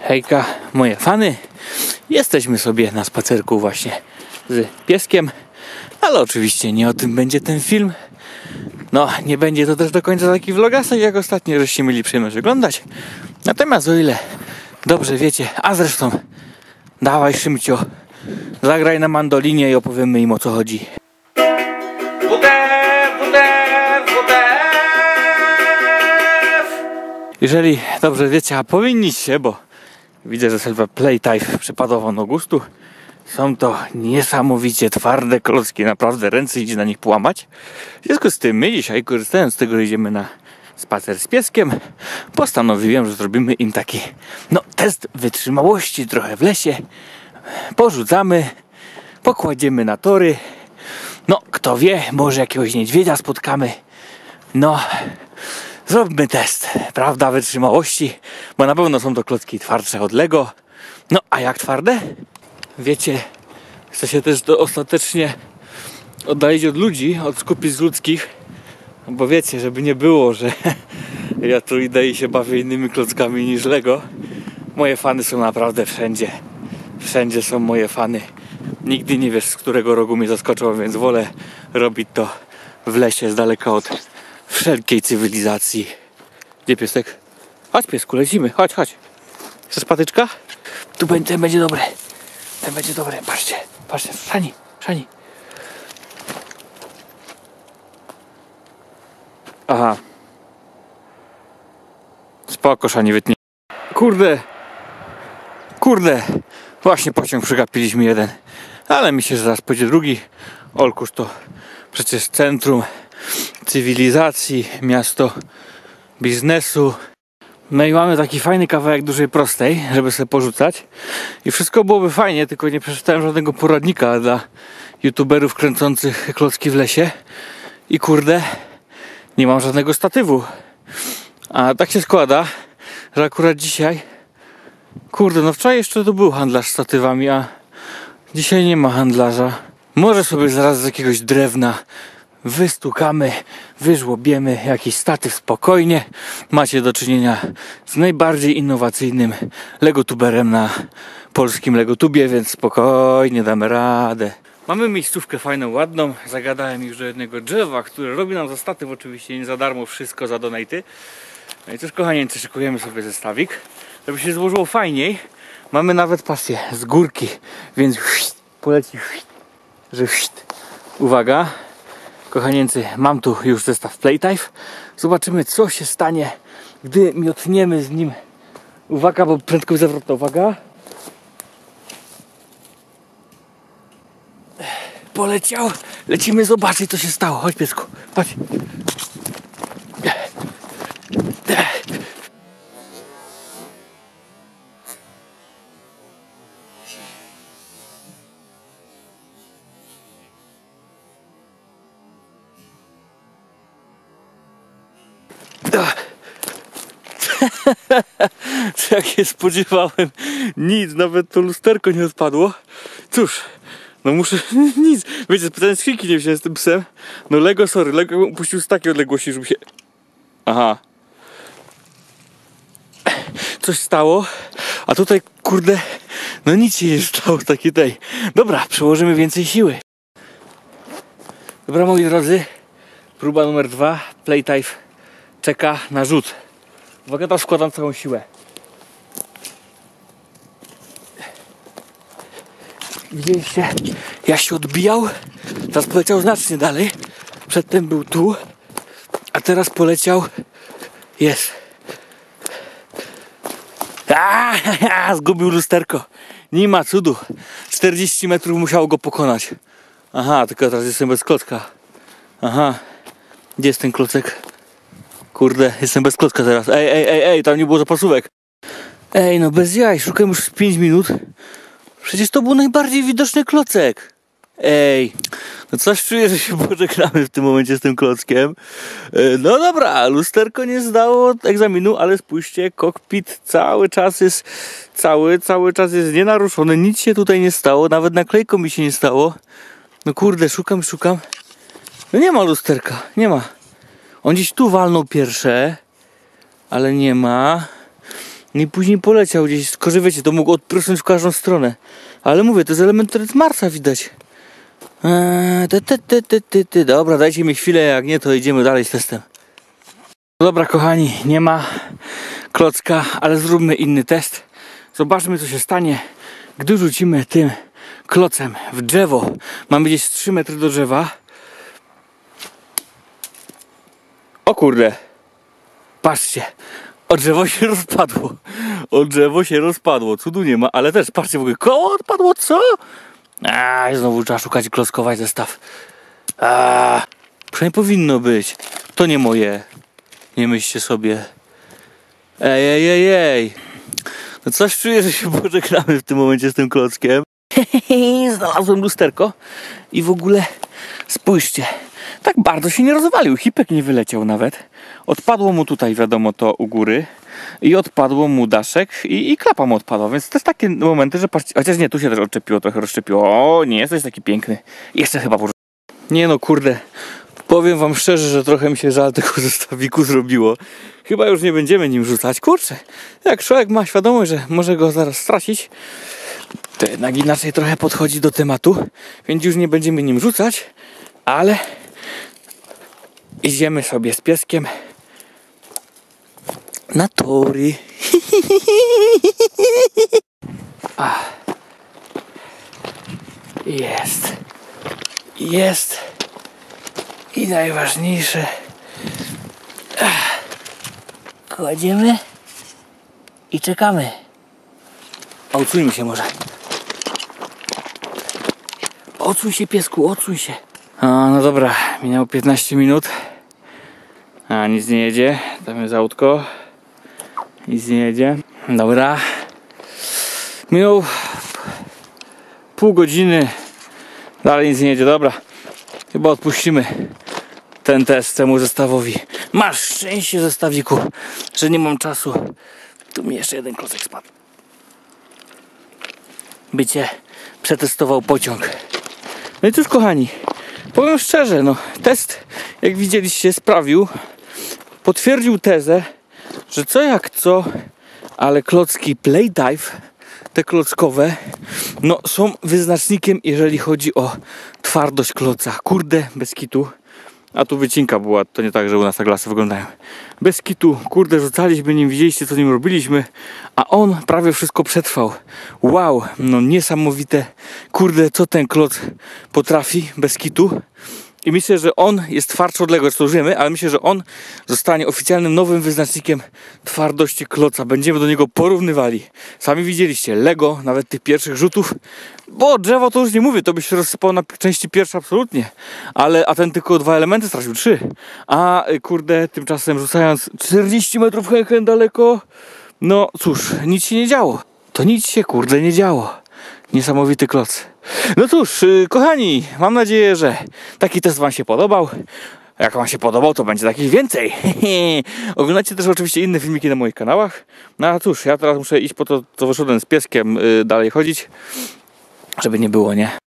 Hejka, moje fany. Jesteśmy sobie na spacerku właśnie z pieskiem, ale oczywiście nie o tym będzie ten film. No, nie będzie to też do końca taki vlogasek, jak ostatnio żeście mieli przyjemność oglądać. Natomiast o ile dobrze wiecie, a zresztą dawaj Szymcio, zagraj na mandolinie i opowiemy im, o co chodzi. Jeżeli dobrze wiecie, a powinniście, bo widzę, że Silver Playtime przypadowo do gustu. Są to niesamowicie twarde klocki, naprawdę ręce idzie na nich połamać. W związku z tym my dzisiaj, korzystając z tego, że idziemy na spacer z pieskiem, postanowiłem, że zrobimy im taki test wytrzymałości trochę w lesie. Porzucamy, pokładziemy na tory. Kto wie, może jakiegoś niedźwiedzia spotkamy. Zróbmy test, prawda, wytrzymałości, bo na pewno są to klocki twardsze od Lego. A jak twarde? Wiecie, chcę się też ostatecznie oddalić od ludzi, od skupisk ludzkich, bo wiecie, żeby nie było, że ja tu idę i się bawię innymi klockami niż Lego. Moje fany są naprawdę wszędzie. Wszędzie są moje fany. Nigdy nie wiesz, z którego rogu mnie zaskoczą, więc wolę robić to w lesie, z daleka od wszelkiej cywilizacji. Gdzie piesek? Chodź, piesku, lecimy, chodź. Chcesz patyczka? Ten będzie dobry. Ten będzie dobry, patrzcie, Szani. Aha. Spoko, Szani, wytnie. Kurde. Właśnie pociąg przegapiliśmy jeden. Ale myślę, że zaraz pójdzie drugi. Olkusz to przecież centrum cywilizacji, miasto biznesu. I mamy taki fajny kawałek dużej prostej, żeby sobie porzucać. I wszystko byłoby fajnie, tylko nie przeczytałem żadnego poradnika dla youtuberów kręcących klocki w lesie. I nie mam żadnego statywu. A tak się składa, że akurat dzisiaj wczoraj jeszcze tu był handlarz z statywami, a dzisiaj nie ma handlarza. Może sobie zaraz z jakiegoś drewna wystukamy, wyżłobiemy jakiś statyw spokojnie. Macie do czynienia z najbardziej innowacyjnym legotuberem na polskim legotubie, więc spokojnie damy radę. Mamy miejscówkę fajną, ładną. Zagadałem już do jednego drzewa, które robi nam za statyw, oczywiście nie za darmo, wszystko za donaty. No i cóż, kochanieńcy, szykujemy sobie zestawik, żeby się złożyło fajniej. Mamy nawet pasję z górki, więc poleci, że uwaga. Kochanieńcy, mam tu już zestaw Playtime. Zobaczymy, co się stanie, gdy miotniemy z nim. Uwaga, bo prędkość zawrotna, uwaga. Poleciał. Lecimy zobaczyć, co się stało. Chodź, piesku, chodź. Jak się spodziewałem, nic, nawet to lusterko nie odpadło. Cóż, muszę, nic, wiecie, specjalnie skrzynki nie wziąłem z tym psem. Lego upuścił z takiej odległości, żeby się... Aha. Coś stało, a tutaj, nic się nie stało, takiej tej. Dobra, przyłożymy więcej siły. Dobra, moi drodzy, próba numer 2, Playtime czeka na rzut. Uwaga, teraz wkładam całą siłę. Widzieliście, jak się odbijał? Teraz poleciał znacznie dalej. Przedtem był tu, a teraz poleciał. Jest. Zgubił lusterko. Nie ma cudu. 40 metrów musiało go pokonać. Aha, tylko teraz jestem bez klocka. Aha. Gdzie jest ten klocek? Jestem bez klocka teraz. Ej, tam nie było zapasówek. Bez jaj, szukam już 5 minut. Przecież to był najbardziej widoczny klocek. Coś czuję, że się pożegnamy w tym momencie z tym klockiem. Dobra, lusterko nie zdało egzaminu, ale spójrzcie, kokpit cały czas jest nienaruszony, nic się tutaj nie stało, nawet naklejką mi się nie stało. Szukam. Nie ma lusterka, nie ma. On gdzieś tu walnął pierwsze, ale nie ma. I później poleciał gdzieś, tylko że wiecie, to mógł odprysnąć w każdą stronę. Ale mówię, to jest element, który z Marsa widać. Dobra, dajcie mi chwilę, jak nie, to idziemy dalej z testem. Dobra, kochani, nie ma klocka, ale zróbmy inny test. Zobaczmy, co się stanie, gdy rzucimy tym klocem w drzewo. Mamy gdzieś 3 metry do drzewa. O kurde. Patrzcie. O drzewo się rozpadło. O drzewo się rozpadło. Cudu nie ma, ale też patrzcie, w ogóle koło odpadło, co? Znowu trzeba szukać klockować zestaw. Przynajmniej powinno być. To nie moje. Nie myślcie sobie. Ej. No coś czuję, że się pożegnamy w tym momencie z tym klockiem. Znalazłem lusterko i w ogóle spójrzcie. Tak bardzo się nie rozwalił. Hipek nie wyleciał nawet. Odpadło mu tutaj, wiadomo, to u góry. I odpadło mu daszek i klapa mu odpadła. Więc to jest takie momenty, że patrzcie. Chociaż nie, tu się też odczepiło, trochę rozszczepiło. O, nie jesteś taki piękny. Jeszcze chyba nie no, kurde. Powiem wam szczerze, że trochę mi się żal tego zestawiku zrobiło. Chyba już nie będziemy nim rzucać. Kurczę, jak człowiek ma świadomość, że może go zaraz stracić, to jednak inaczej trochę podchodzi do tematu. Więc już nie będziemy nim rzucać, ale idziemy sobie z pieskiem na tory. Jest. I najważniejsze, kładziemy i czekamy. Odsuńmy się może. Odsuń się, piesku, odsuń się. No dobra, minęło 15 minut. Nic nie jedzie. Tam jest autko. Nic nie jedzie. Dobra. Minął pół godziny. Dalej nic nie jedzie, dobra. Chyba odpuścimy ten test temu zestawowi. Masz szczęście, zestawiku, że nie mam czasu. Tu mi jeszcze jeden klocek spadł. By cię przetestował pociąg. No i cóż, kochani, powiem szczerze, no test, jak widzieliście, sprawił, potwierdził tezę, że co jak co, ale klocki Playdive, te klockowe, no są wyznacznikiem, jeżeli chodzi o twardość kloca. Kurde, bez kitu. A tu wycinka była, to nie tak, że u nas tak lasy wyglądają. Bez kitu, kurde, rzucaliśmy nim, widzieliście, co nim robiliśmy, a on prawie wszystko przetrwał. Wow, no niesamowite. Kurde, co ten kloc potrafi, bez kitu. I myślę, że on jest twardszy od Lego, co już wiemy, ale myślę, że on zostanie oficjalnym nowym wyznacznikiem twardości kloca. Będziemy do niego porównywali. Sami widzieliście, Lego, nawet tych pierwszych rzutów, bo drzewo to już nie mówię, to by się rozsypało na części pierwsze absolutnie. A ten tylko 2 elementy stracił, 3. A kurde, tymczasem rzucając 40 metrów chęchę daleko, no cóż, nic się nie działo. To nic się, kurde, nie działo. Niesamowity kloc. No cóż, kochani, mam nadzieję, że taki test wam się podobał. Jak wam się podobał, to będzie takich więcej. Oglądajcie też oczywiście inne filmiki na moich kanałach. No a cóż, ja teraz muszę iść po to, co wyszedłem z pieskiem, dalej chodzić, żeby nie było, nie?